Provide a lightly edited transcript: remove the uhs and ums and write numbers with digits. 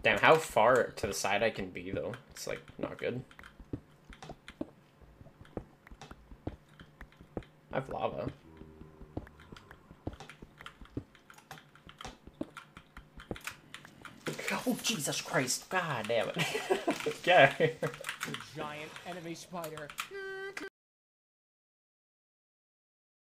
Damn, how far to the side I can be, though. It's, like, not good. I have lava. Oh, Jesus Christ. God damn it. Yeah. The giant enemy spider